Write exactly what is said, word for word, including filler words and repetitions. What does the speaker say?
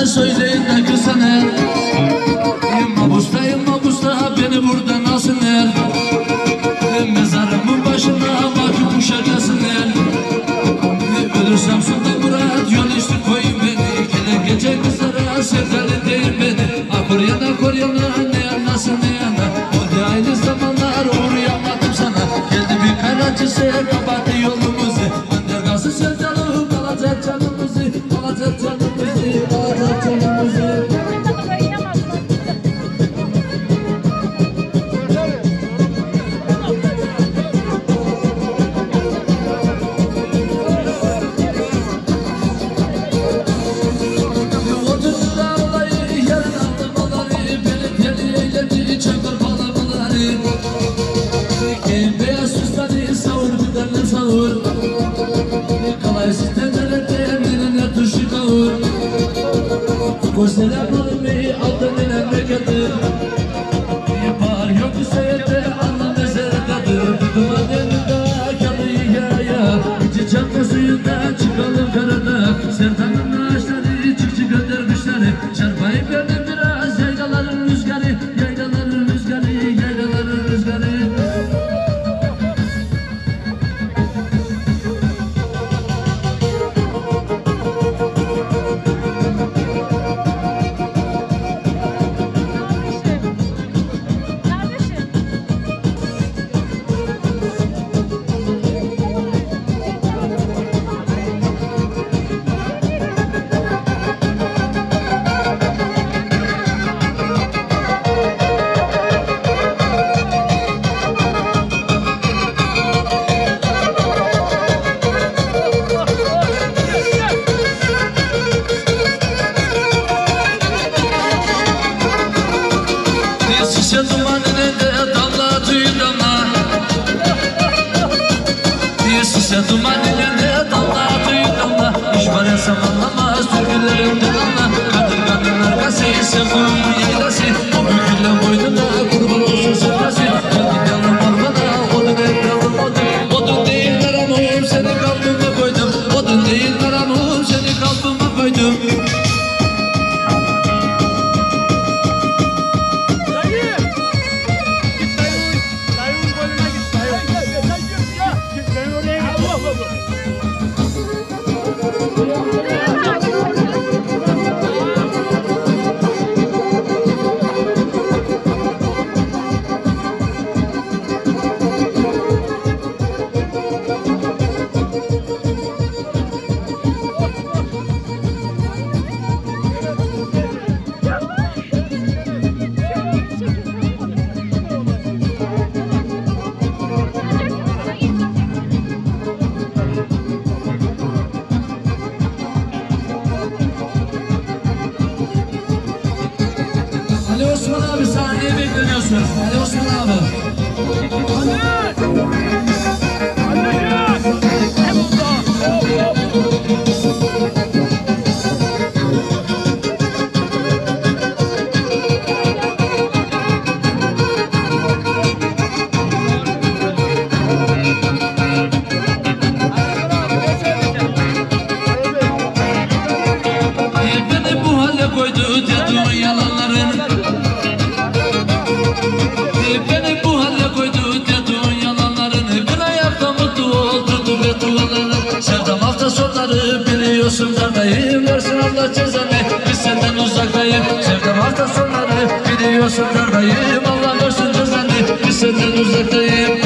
Kızlara söyleyin de kızana Mabusta mabusta beni buradan alsınlar Mezarımın başına bakıp uşaklasınlar Ölürsem Sultan Murat yol üstü koyun beni Gelen gece kızlara sevdalı değil beni Akor yana kor yana ne yanasın ne yana O da aynı zamanlar uğrayamadım sana Geldi bir karacısı kapattı yolumuzu Önder kalsın sevdalı kalacak canımızı Kalacak canımızı kalacak canımızı Selamlarımı aldın memleketi Yapar yok seyirde anlam mezardadır Duman elinde kalıyı yaya İçi çakma suyundan çıkalım karada Sertanın ağaçları çık çık göndermişler Çarpayıp verdim biraz yaylaların rüzgarı Yaylaların rüzgarı, yaylaların rüzgarı Şişe duman elinde damla tüy damla Bir şişe duman elinde damla tüy damla İş var etsem anlamaz türkülerimden anla Kadın kadın arkası sevduğum yaylası O bükülen boynuna kurban olsun sırası Gel gidelim ormana odun ekledim odun Odun değil karamum seni kalbime koydum Odun değil karamum seni kalbime koydum Ali Osman abi sahneye bekleniyorsunuz. Ali Osman abi. Beni bu hale koydu dediğin yalanların Beni bu hale koydu dediğin yalanlarını Bir ayakta mutlu oldurdu ve dualarını Sevdam hafta sonları biliyorsun dardayım Versin Allah cezanı biz senden uzaktayım Sevdam hafta sonları biliyorsun dardayım Allah versin cezanı biz senden uzaktayım